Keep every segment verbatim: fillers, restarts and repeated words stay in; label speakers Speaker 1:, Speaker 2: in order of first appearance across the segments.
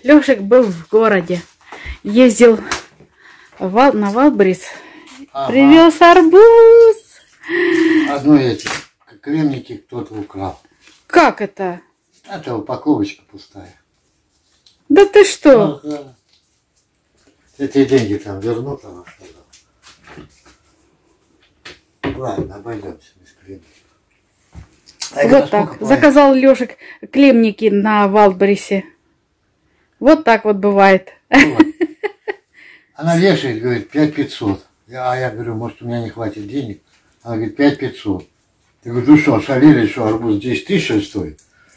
Speaker 1: Лешек был в городе. Ездил в, на Валбрис. Ага. Привез арбуз.
Speaker 2: Одну эти кремники кто-то украл.
Speaker 1: Как это?
Speaker 2: Это упаковочка пустая.
Speaker 1: Да ты что?
Speaker 2: Ага. Эти деньги там вернут, она сказала. Ладно, обойдемся без кремников. А
Speaker 1: вот так. Заказал Лешек клемники на Валбрисе. Вот так вот бывает. Вот.
Speaker 2: Она вешает, говорит, пять пятьсот. А я говорю, может, у меня не хватит денег. Она говорит, пять пятьсот. Я говорю, ну что, шалили, что арбуз десять тысяч стоит?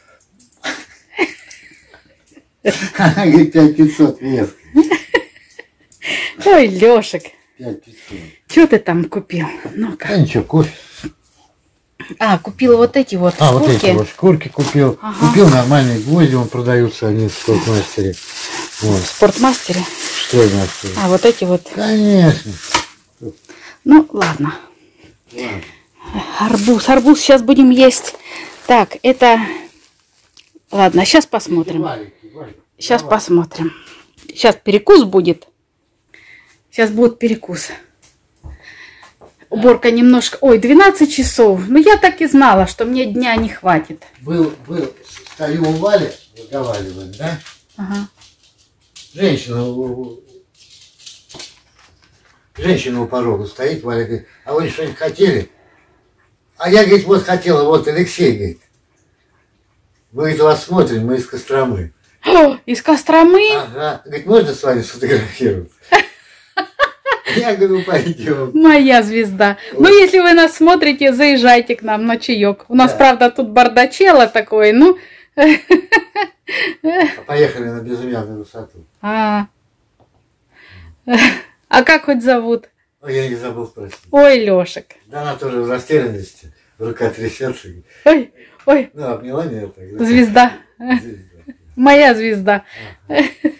Speaker 2: Она говорит, пять пятьсот веска.
Speaker 1: Ой, Лешек.
Speaker 2: пять пятьсот.
Speaker 1: Что ты там купил? Ну-ка.
Speaker 2: Да ничего, кофе.
Speaker 1: А, купил вот эти вот
Speaker 2: а,
Speaker 1: шкурки.
Speaker 2: вот эти вот шкурки купил. Ага. Купил нормальные гвозди, вон продаются они в спортмастере. Вот.
Speaker 1: В спортмастере?
Speaker 2: Что мастере?
Speaker 1: А, вот эти вот.
Speaker 2: Конечно.
Speaker 1: Ну, ладно.
Speaker 2: Ладно.
Speaker 1: Арбуз. Арбуз сейчас будем есть. Так, это... Ладно, сейчас посмотрим. Сейчас посмотрим. Сейчас перекус будет. Сейчас будет перекус. Уборка немножко... Ой, двенадцать часов. Ну, я так и знала, что мне дня не хватит.
Speaker 2: Был, был, стою у Вали, разговариваем, да?
Speaker 1: Ага.
Speaker 2: Женщина, женщина у порога стоит, Валя говорит, а вы что-нибудь хотели? А я, говорит, вот хотела, вот Алексей, говорит. Мы, говорит, вас смотрим, мы из Костромы.
Speaker 1: О, из Костромы?
Speaker 2: Ага. Говорит, можно с вами сфотографироваться? Я говорю, пойдем.
Speaker 1: Моя звезда. Вот. Ну, если вы нас смотрите, заезжайте к нам на чаек. У нас, да. Правда, тут бардачело такое, ну...
Speaker 2: Поехали на безымянную высоту.
Speaker 1: А, а как хоть зовут?
Speaker 2: Ой, я не забыл спросить.
Speaker 1: Ой, Лешек.
Speaker 2: Да она тоже в растерянности, рука трясется.
Speaker 1: Ой, ой.
Speaker 2: Ну, обняла меня так. Да?
Speaker 1: Звезда. Звезда. Моя звезда. Ага.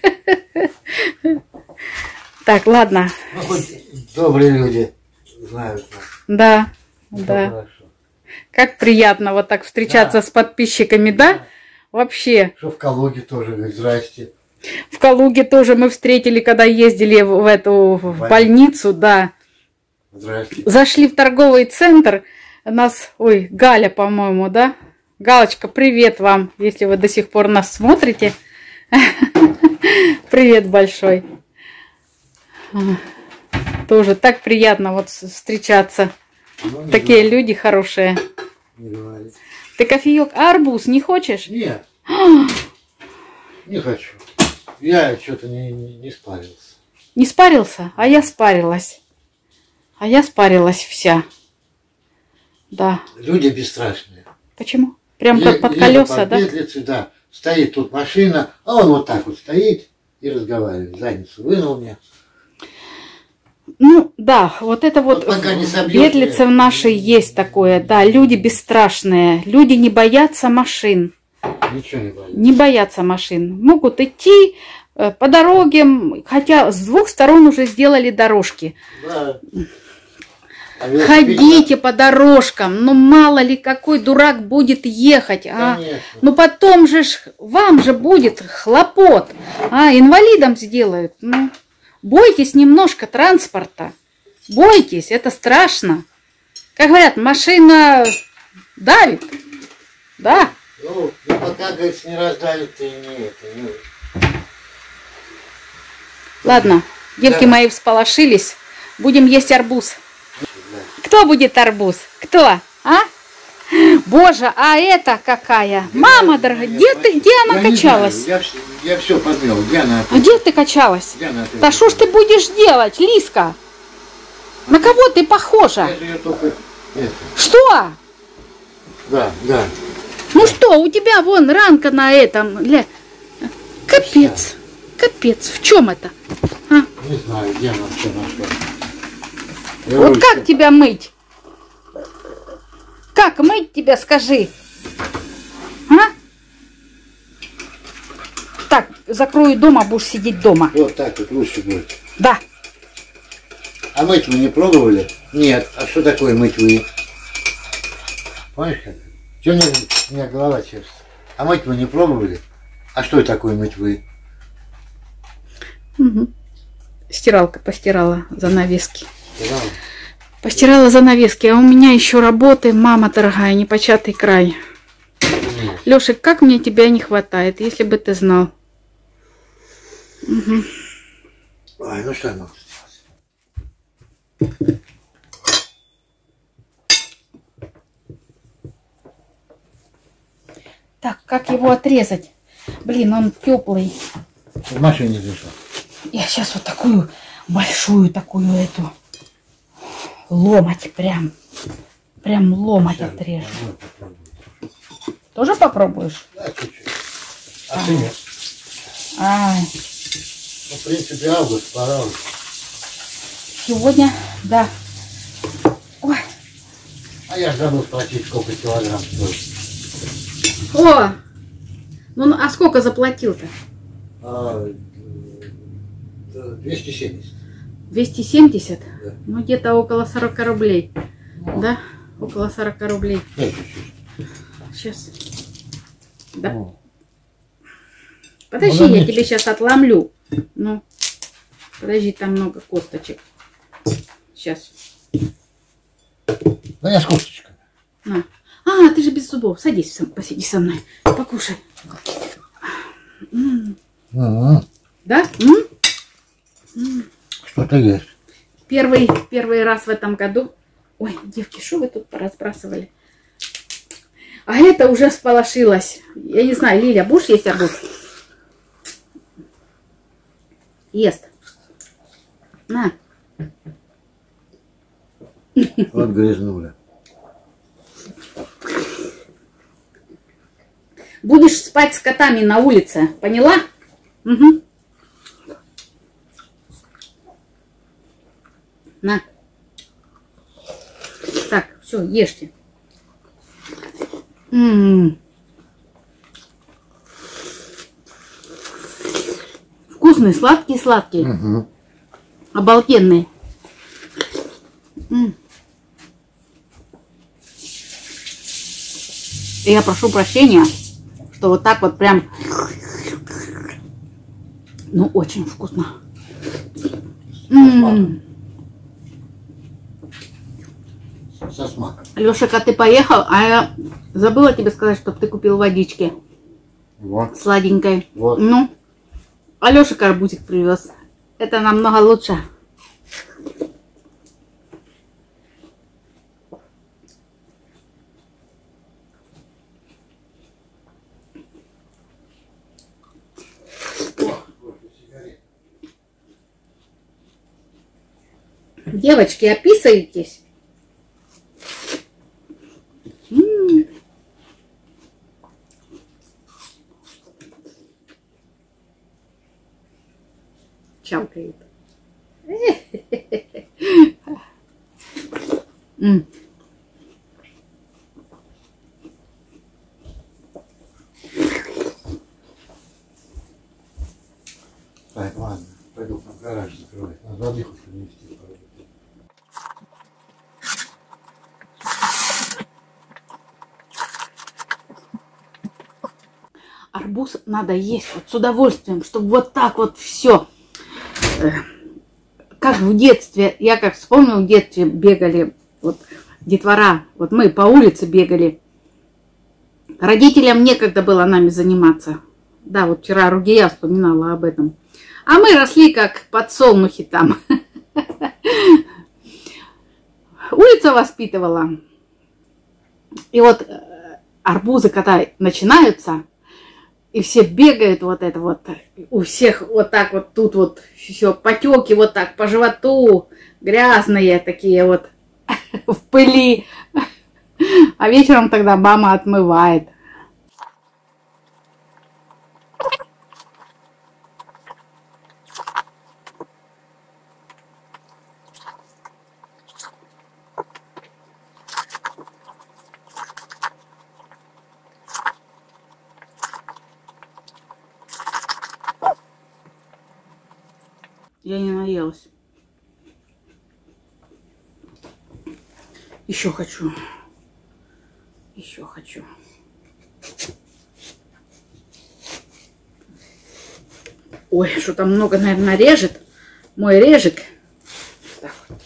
Speaker 1: Так, ладно.
Speaker 2: Ну, хоть добрые люди знают нас.
Speaker 1: Да, ну, да. Хорошо. Как приятно вот так встречаться, да. С подписчиками, да? Да. Вообще.
Speaker 2: Что в Калуге тоже, говорит, здрасте.
Speaker 1: В Калуге тоже мы встретили, когда ездили в, в эту в больницу, да.
Speaker 2: Здрасте.
Speaker 1: Зашли в торговый центр, нас, ой, Галя, по-моему, да? Галочка, привет вам, если вы до сих пор нас смотрите. Привет большой. Тоже так приятно вот встречаться. Ну, такие говори. Люди хорошие.
Speaker 2: Не говори.
Speaker 1: Ты кофеек, а арбуз не хочешь?
Speaker 2: Нет. Не хочу. Я что-то не, не, не спарился.
Speaker 1: Не спарился? А я спарилась. А я спарилась вся. Да.
Speaker 2: Люди бесстрашные.
Speaker 1: Почему? Прям как под колеса, да?
Speaker 2: Петлицы, да. Стоит тут машина, а он вот так вот стоит и разговаривает. Задницу вынул мне.
Speaker 1: Ну, да, вот это вот, вот в Ветлице в нашей есть такое, да, люди бесстрашные, люди не боятся машин.
Speaker 2: Ничего не боятся.
Speaker 1: Не боятся машин. Могут идти э, по дороге, хотя с двух сторон уже сделали дорожки.
Speaker 2: Да. А
Speaker 1: ходите по дорожкам, ну мало ли какой дурак будет ехать, а? Ну потом же ж, вам же будет хлопот, а инвалидам сделают, ну. Бойтесь немножко транспорта. Бойтесь, это страшно. Как говорят, машина давит. Да.
Speaker 2: Ну, и пока, говорится, не раздавит, и не это, не...
Speaker 1: Ладно, девки да. Мои всполошились. Будем есть арбуз. Да. Кто будет арбуз? Кто? А? Боже, а это какая? Да, мама дорогая, где ты, где она я качалась?
Speaker 2: Я, я все подмел, где она?
Speaker 1: А где ты качалась? Да что ж ты будешь делать, Лиска? На кого ты похожа?
Speaker 2: Я только это.
Speaker 1: Что?
Speaker 2: Да, да.
Speaker 1: Ну
Speaker 2: да.
Speaker 1: Что, у тебя вон ранка на этом. Капец, капец, в чем это?
Speaker 2: А? Не знаю, где она все нашла.
Speaker 1: Вот ручку. Как тебя мыть? Как мыть тебя, скажи? А? Так, закрою дома, будешь сидеть дома.
Speaker 2: Вот так вот лучше будет.
Speaker 1: Да.
Speaker 2: А мыть вы не пробовали? Нет. А что такое мыть вы? Понимаешь как? Чего мне, у меня голова чешется? А мыть вы не пробовали? А что такое мыть вы?
Speaker 1: Стиралка постирала занавески.
Speaker 2: Стирала.
Speaker 1: Постирала занавески, а у меня еще работы, мама дорогая, непочатый край. Лешик, как мне тебя не хватает, если бы ты знал. Угу.
Speaker 2: Ой, ну что, ну.
Speaker 1: Так, как его отрезать? Блин, он теплый.
Speaker 2: В машине лежал.
Speaker 1: Я сейчас вот такую большую, такую эту ломать прям. Прям ломать сейчас отрежу. Тоже попробуешь?
Speaker 2: Да, чуть-чуть. А, а ты нет?
Speaker 1: Ай.
Speaker 2: Ну, в принципе, август, пора уже.
Speaker 1: Сегодня, да. Ой.
Speaker 2: А я же забыл спросить, сколько килограмм стоит.
Speaker 1: О! Ну, а сколько заплатил-то?
Speaker 2: А, двести семьдесят.
Speaker 1: двести семьдесят?
Speaker 2: Да.
Speaker 1: Ну, где-то около сорока рублей.
Speaker 2: Ну,
Speaker 1: да? Около сорока рублей.
Speaker 2: Да, чуть-чуть.
Speaker 1: Сейчас. Да.
Speaker 2: Ну.
Speaker 1: Подожди,
Speaker 2: Ну,
Speaker 1: я
Speaker 2: нет.
Speaker 1: тебе сейчас отломлю. Ну, подожди, там много косточек. Сейчас.
Speaker 2: Да я с косточками.
Speaker 1: На. А, ты же без зубов. Садись, сам, посиди со мной. Покушай. М.
Speaker 2: Угу.
Speaker 1: Да? М? М.
Speaker 2: Что-то есть.
Speaker 1: Первый, первый раз в этом году. Ой, девки, что вы тут поразбрасывали? А это уже сполошилось. Я не знаю, Лиля, будешь есть арбуз? Ест. На.
Speaker 2: Вот грязнули.
Speaker 1: Будешь спать с котами на улице, поняла? Угу. На. Так, все, ешьте. М-м-м. Вкусный, сладкий, сладкий.
Speaker 2: Угу.
Speaker 1: Обалденный. М. И я прошу прощения, что вот так вот прям, ну, очень вкусно. М-м-м.
Speaker 2: Со смаком.
Speaker 1: Лешика, ты поехал, а я забыла тебе сказать, чтобы ты купил водички
Speaker 2: Вот.
Speaker 1: сладенькой.
Speaker 2: Вот.
Speaker 1: Ну, а Лешика арбузик привез. Это намного лучше. Девочки, описывайтесь. М-м. Чавкает. М.
Speaker 2: Так, ладно. Пойду на гараж закрывать. А воды хоть принести.
Speaker 1: Арбуз надо есть вот с удовольствием, чтобы вот так вот все. Как в детстве, я как вспомнил, в детстве бегали, вот детвора, вот мы по улице бегали. Родителям некогда было нами заниматься. Да, вот вчера Ругия вспоминала об этом. А мы росли как подсолнухи там. Улица воспитывала. И вот арбузы, когда начинаются, и все бегают вот это вот, у всех вот так вот тут вот все потеки вот так по животу, грязные такие вот в пыли. А вечером тогда мама отмывает. Я не наелась. Еще хочу. Еще хочу. Ой, что-то много, наверное, режет. мой режик. Так вот.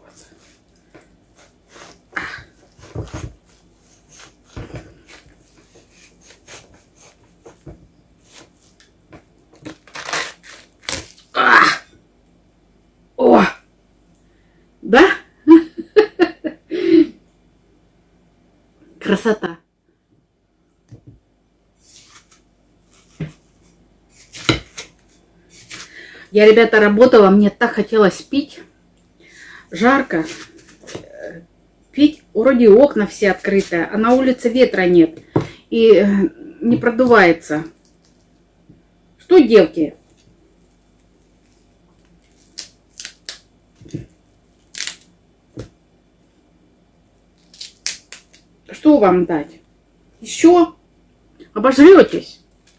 Speaker 1: А! О! Да? Красота. Я, ребята, работала, мне так хотелось пить. Жарко. Пить, вроде окна все открытые, а на улице ветра нет. И не продувается. Что, девки? Что вам дать? Еще? Обожретесь.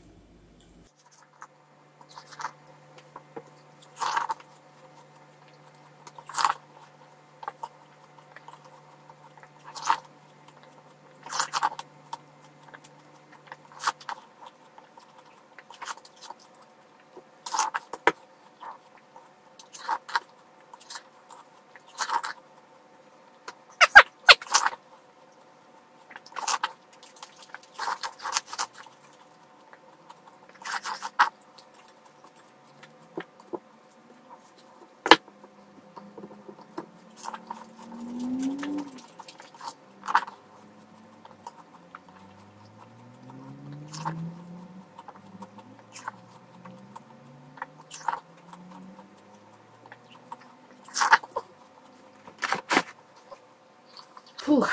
Speaker 1: Фух.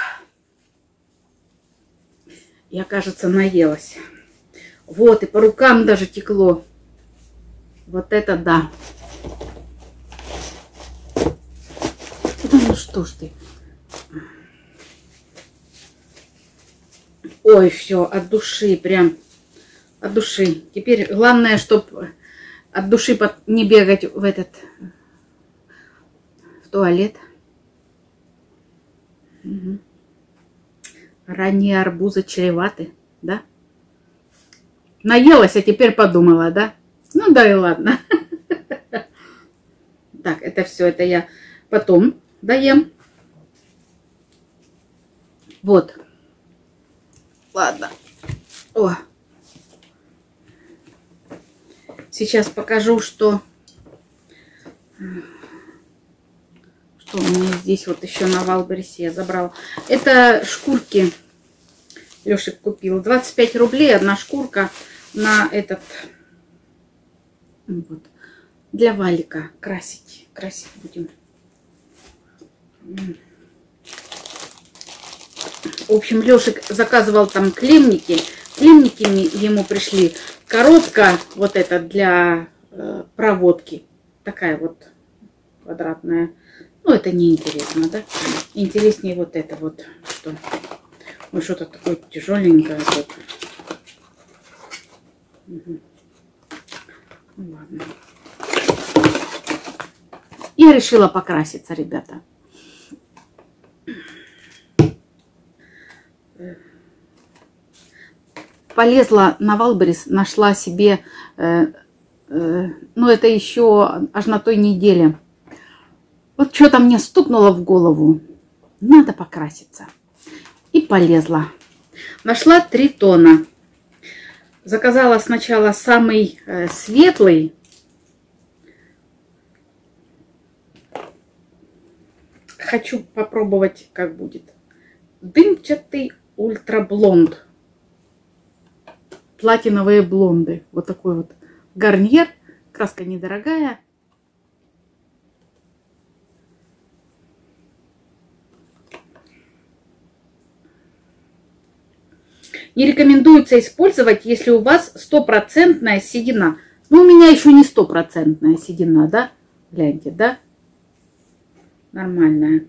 Speaker 1: Я, кажется, наелась. Вот, и по рукам даже текло. Вот это да. Ну что ж ты. Ой, все, от души, прям от души. Теперь главное, чтобы от души не бегать в этот, в туалет. Угу. Ранние арбузы чреваты, да? Наелась, а теперь подумала, да? Ну да и ладно. Так, это все, это я потом доем. Вот. Ладно. О. Сейчас покажу, что... Что у меня здесь вот еще на Валбересе я забрала. Это шкурки. Лешик купил. двадцать пять рублей одна шкурка на этот... Вот. Для валика красить. Красить будем. В общем, Лешик заказывал там клемники. Клемники ему пришли. Коробка вот эта для э, проводки. Такая вот квадратная. Ну, это не интересно, да? Интереснее вот это вот. Что? Ой, что-то такое тяжеленькое. Вот. Угу. Ну, ладно. Я решила покраситься, ребята. Полезла на Валберес, нашла себе, э, э, ну это еще аж на той неделе. Вот что-то мне стукнуло в голову. Надо покраситься. И полезла. Нашла три тона. Заказала сначала самый э, светлый. Хочу попробовать, как будет. Дымчатый ультраблонд. Платиновые блонды. Вот такой вот гарнир. Краска недорогая. Не рекомендуется использовать, если у вас стопроцентная седина. Ну, у меня еще не стопроцентная седина, да? Гляньте, да? Нормальная.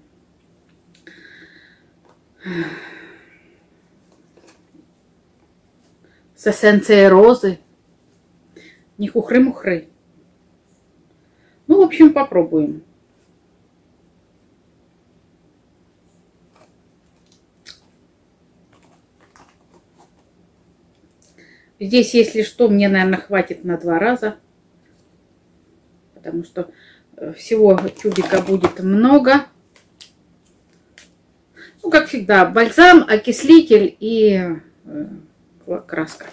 Speaker 1: С эссенцией розы. Не хухры-мухры. Ну, в общем, попробуем. Здесь, если что, мне, наверное, хватит на два раза. Потому что Всего тюбика будет много. Ну, как всегда, бальзам, окислитель и э, краска.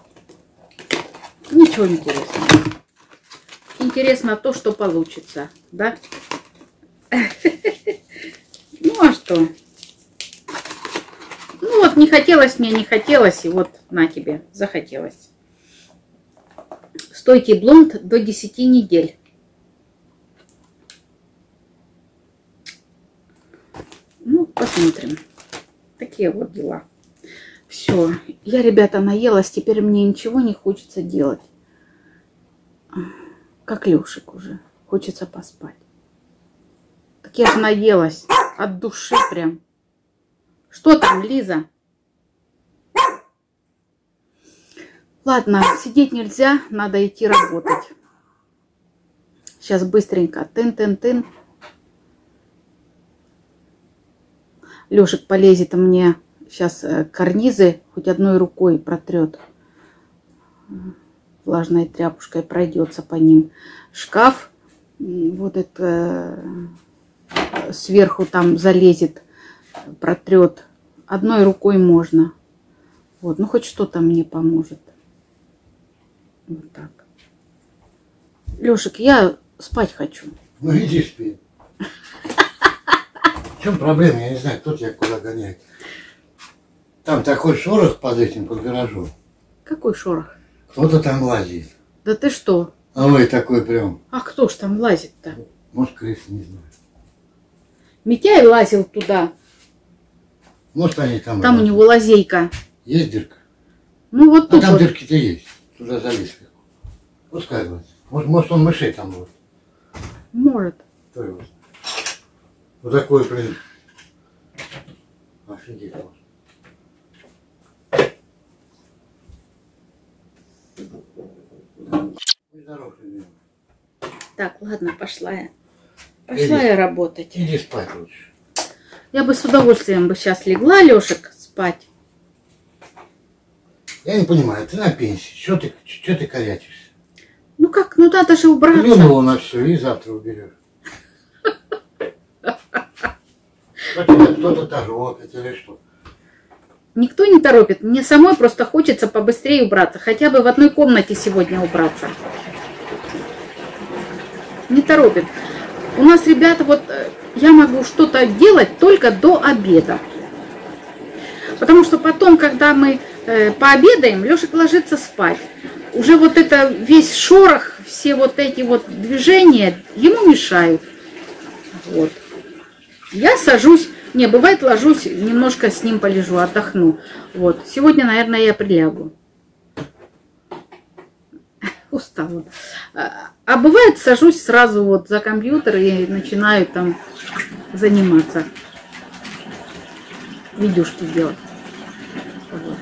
Speaker 1: Ничего интересного. Интересно то, что получится, да? Ну, а что? Ну, вот не хотелось мне, не хотелось, и вот на тебе, захотелось. Стойкий блонд до десяти недель. Ну, посмотрим. Такие вот дела. Все. Я, ребята, наелась. Теперь мне ничего не хочется делать. Как Лешек уже. Хочется поспать. Так я же наелась. От души прям. Что там, Лиза? Ладно, сидеть нельзя. Надо идти работать. Сейчас быстренько. Тын-тын-тын. Лешек полезет мне сейчас карнизы, хоть одной рукой протрет. Влажной тряпушкой пройдется по ним. Шкаф, вот это сверху там залезет, протрет. Одной рукой можно. Вот, ну хоть что-то мне поможет. Вот так. Лешек, я спать хочу.
Speaker 2: Ну иди спи. В чем проблема? Я не знаю, кто тебя куда гоняет. Там такой шорох под этим, под гаражом.
Speaker 1: Какой шорох?
Speaker 2: Кто-то там лазит.
Speaker 1: Да ты что?
Speaker 2: А ой, такой прям.
Speaker 1: А кто ж там лазит-то?
Speaker 2: Может, крысы, не знаю.
Speaker 1: Митяй лазил туда.
Speaker 2: Может, они там.
Speaker 1: Там
Speaker 2: лазят.
Speaker 1: у него лазейка.
Speaker 2: Есть дырка?
Speaker 1: Ну вот
Speaker 2: А
Speaker 1: тут
Speaker 2: там
Speaker 1: вот.
Speaker 2: дырки-то есть. Туда залез. Пускай лазит. Может, может, он мышей там будет.
Speaker 1: Может.
Speaker 2: Кто его знает? Вот такой, блин. Офигеть. Здоров, любимый.
Speaker 1: Так, ладно, пошла я. Пошла
Speaker 2: Иди.
Speaker 1: я работать.
Speaker 2: Иди спать лучше.
Speaker 1: Я бы с удовольствием бы сейчас легла, Лешек, спать.
Speaker 2: Я не понимаю, ты на пенсии. Что ты, что ты корячишься?
Speaker 1: Ну как, ну надо же убраться.
Speaker 2: Плюнула на все и завтра уберешь. Кто-то торопит или что?
Speaker 1: Никто не торопит. Мне самой просто хочется побыстрее убраться. Хотя бы в одной комнате сегодня убраться. Не торопит. У нас, ребята, вот я могу что-то делать только до обеда. Потому что потом, когда мы э, пообедаем, Лешек ложится спать. Уже вот это весь шорох, все вот эти вот движения ему мешают. Вот. Я сажусь, не, бывает ложусь, немножко с ним полежу, отдохну. Вот. Сегодня, наверное, я прилягу. Устала. А бывает, сажусь сразу вот за компьютер и начинаю там заниматься. Видюшки делать. Вот.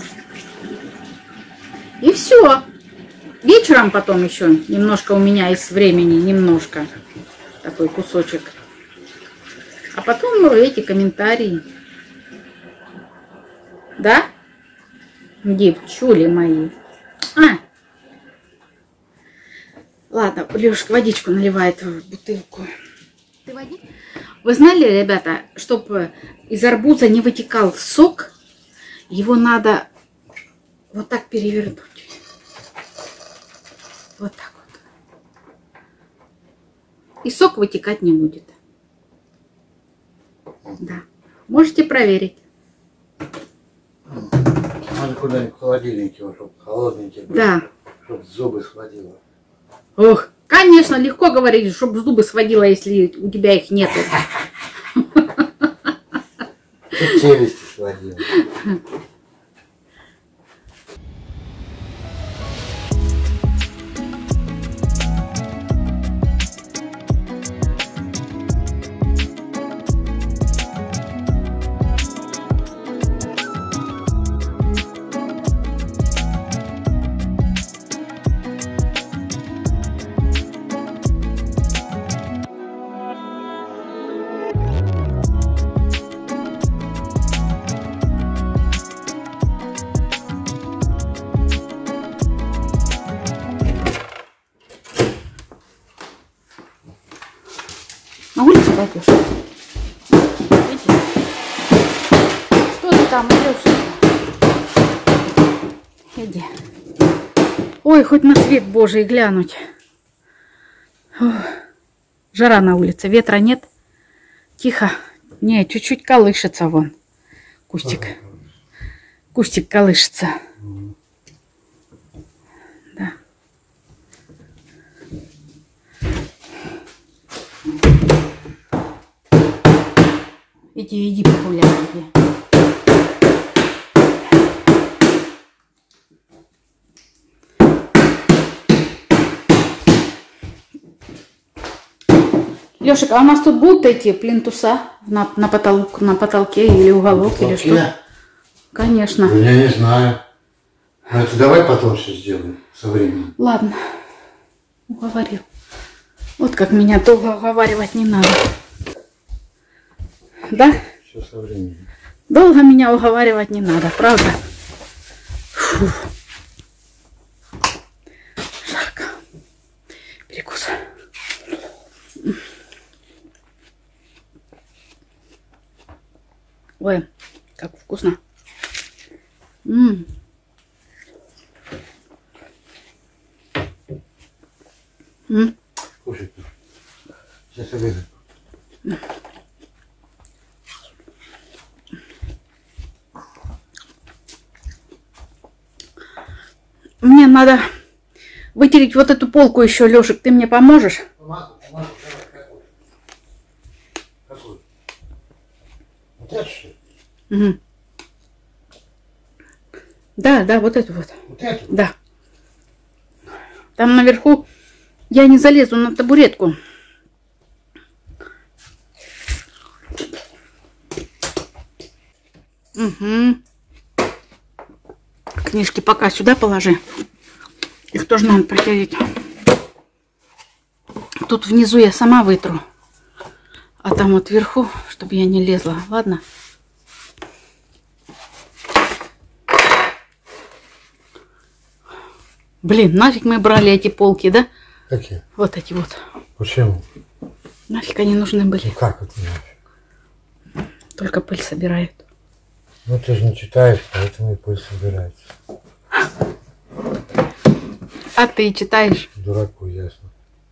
Speaker 1: И все. Вечером потом еще немножко у меня есть времени, немножко. Такой кусочек. А потом ну, эти комментарии. Да? Девчули мои. А. Ладно, Лешка водичку наливает в бутылку. Ты води? Вы знали, ребята, чтобы из арбуза не вытекал сок, его надо вот так перевернуть. Вот так вот. И сок вытекать не будет. Да. Можете проверить.
Speaker 2: Надо куда-нибудь в холодильнике, чтобы холодненький был.
Speaker 1: Да.
Speaker 2: Чтобы зубы схватило.
Speaker 1: Ох, конечно, легко говорить, чтобы зубы сводило, если у тебя их нету.
Speaker 2: Чтоб челюсти сводило.
Speaker 1: На улицу пойдешь? Иди. Что ты там идешь? Иди. Ой, хоть на свет Божий глянуть. Фух. Жара на улице, ветра нет. Тихо. Не, чуть-чуть колышется вон. Кустик. Кустик колышется. Да. Иди, иди погуляй, иди. Лешик, а у нас тут будут эти плинтуса на, на, потолок, на потолке или уголок, или что? Конечно.
Speaker 2: Я не знаю. Но это давай потом все сделаем со временем.
Speaker 1: Ладно. Уговорил. Вот как меня долго уговаривать не надо. Да?
Speaker 2: Все со временем.
Speaker 1: Долго меня уговаривать не надо, правда? Фу. Жарко. Перекус. Ой, как вкусно. М-м. М-м.
Speaker 2: Кушай. Сейчас обеду.
Speaker 1: Мне надо вытереть вот эту полку еще, Лешек. Ты мне поможешь?
Speaker 2: Помогу, помогу. Давай, какую? Какую? Вот эту, что ли?
Speaker 1: Угу. Да, да, вот эту вот.
Speaker 2: Вот эту?
Speaker 1: Да. Там наверху я не залезу на табуретку. Угу. Книжки пока сюда положи. Их тоже надо протереть. Тут внизу я сама вытру. А там вот вверху, чтобы я не лезла. Ладно? Блин, нафиг мы брали эти полки, да?
Speaker 2: Какие?
Speaker 1: Вот эти вот.
Speaker 2: Почему?
Speaker 1: Нафиг они нужны были.
Speaker 2: Ну как это нафиг?
Speaker 1: Только пыль собирают.
Speaker 2: Ну ты же не читаешь, поэтому и пыль собирается.
Speaker 1: А ты читаешь?
Speaker 2: Дураку ясно.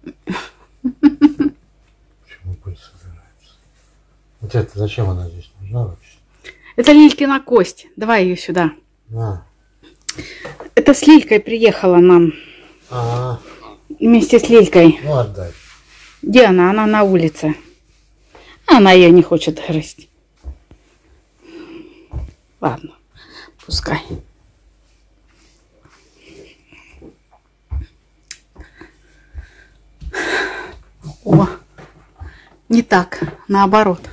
Speaker 2: Почему пыль собирается? Вот это зачем она здесь нужна вообще?
Speaker 1: Это Лилькина кость. Давай ее сюда.
Speaker 2: На.
Speaker 1: Это с Лилькой приехала нам.
Speaker 2: Ага.
Speaker 1: Вместе с Лилькой.
Speaker 2: Ну отдай.
Speaker 1: Где она? Она на улице. Она ее не хочет грызть. Ладно, пускай. О, не так, наоборот.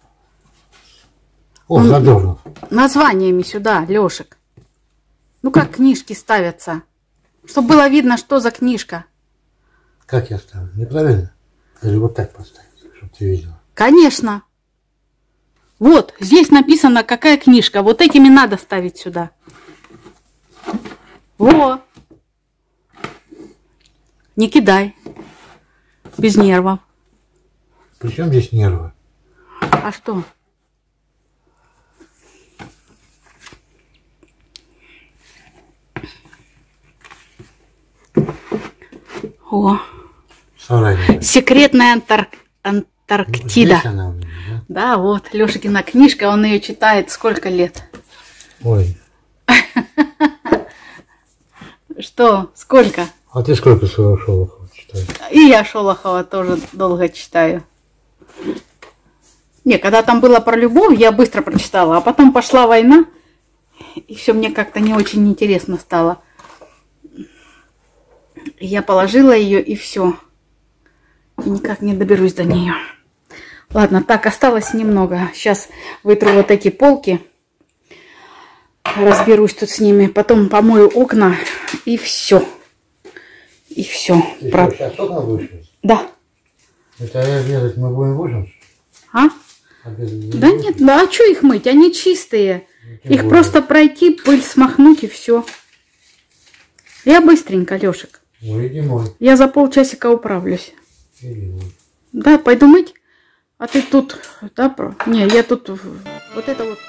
Speaker 2: О, Задорнов.
Speaker 1: Названиями сюда, Лешек. Ну как книжки ставятся? Чтобы было видно, что за книжка.
Speaker 2: Как я ставлю? Неправильно? Или вот так поставить, чтобы ты видела?
Speaker 1: Конечно. Вот, здесь написано, какая книжка. Вот этими надо ставить сюда. Во. Не кидай. Без нервов.
Speaker 2: При чем здесь нервы?
Speaker 1: А что? О.
Speaker 2: Соврание.
Speaker 1: Секретная Антар... Антарктида.
Speaker 2: Здесь она у меня, да?
Speaker 1: Да, вот, Лешикина книжка, он ее читает сколько лет?
Speaker 2: Ой.
Speaker 1: Что? Сколько?
Speaker 2: А ты сколько своего Шолохова читаешь?
Speaker 1: И я Шолохова тоже долго читаю. Не, когда там было про любовь, я быстро прочитала, а потом пошла война, и все мне как-то не очень интересно стало. Я положила ее, и все. И никак не доберусь до нее. Ладно, так, осталось немного. Сейчас вытру вот эти полки. Разберусь тут с ними. Потом помою окна. И все. И все.
Speaker 2: Ты
Speaker 1: Про...
Speaker 2: что, сейчас окна будешь мыть?
Speaker 1: Да.
Speaker 2: Это обедать мы будем ужин?
Speaker 1: А?
Speaker 2: Обедать
Speaker 1: Да
Speaker 2: будем?
Speaker 1: нет, да а что их мыть? Они чистые.
Speaker 2: Ну,
Speaker 1: Их
Speaker 2: более.
Speaker 1: просто пройти, пыль смахнуть и все. Я быстренько, Лешек.
Speaker 2: Ну иди мой.
Speaker 1: Я за полчасика управлюсь.
Speaker 2: Иди мой.
Speaker 1: Да, пойду мыть. А ты тут, да, про? Не, я тут, вот это вот.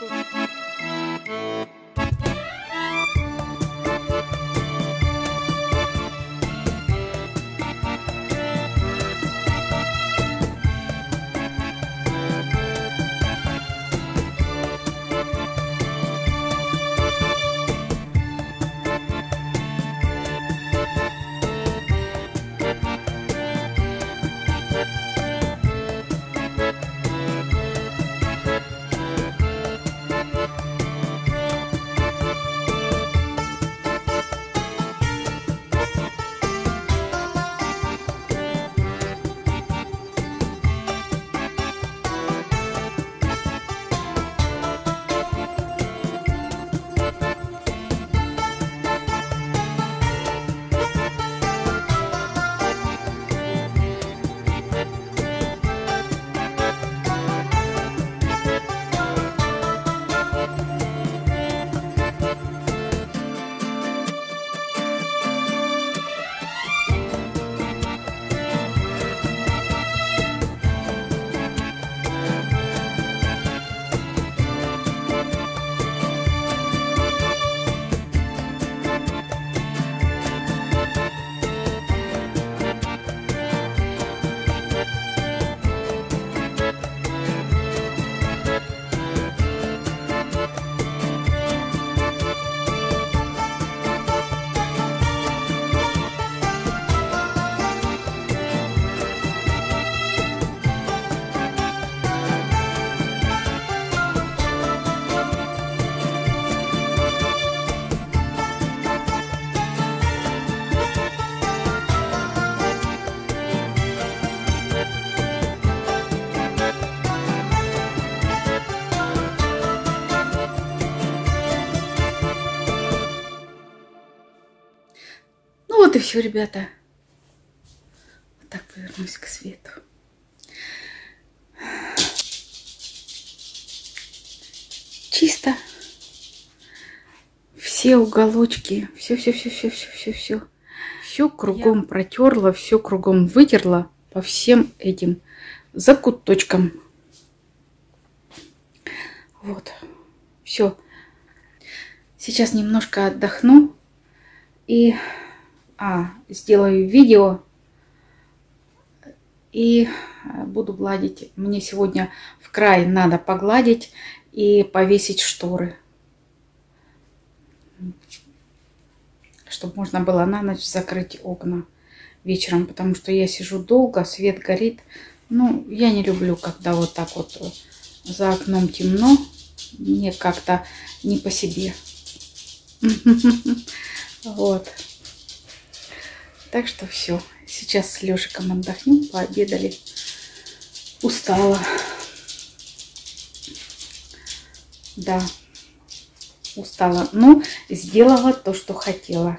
Speaker 1: Вот и все, ребята. Вот так повернусь к свету. Чисто. Все уголочки, все, все, все, все, все, все, все. Все кругом Я... протерла, все кругом вытерла по всем этим закуточкам. Вот. Все. Сейчас немножко отдохну и а, сделаю видео и буду гладить. Мне сегодня в край надо погладить и повесить шторы, чтобы можно было на ночь закрыть окна вечером, потому что я сижу долго, свет горит. Ну, я не люблю, когда вот так вот за окном темно. Мне как-то не по себе. Вот. Так что все. Сейчас с Лешиком отдохнем, пообедали. Устала. Да. Устала. Ну, сделала то, что хотела.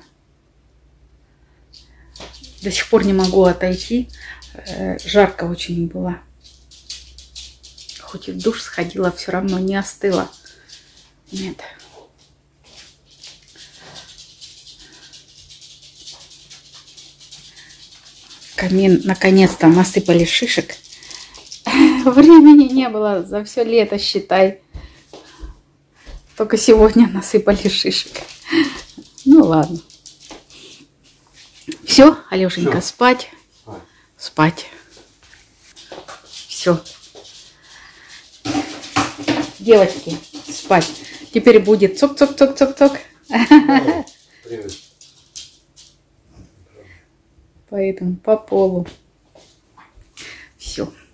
Speaker 1: До сих пор не могу отойти. Жарко очень было. Хоть и в душ сходила, все равно не остыла. Нет. Камин наконец-то насыпали шишек. Времени не было за все лето, считай. Только сегодня насыпали шишек. Ну ладно. Все, Алешенька, все. Спать. Спать. Все. Девочки, спать. Теперь будет цок-цок-цок-цок-цок. Поэтому по полу. Все.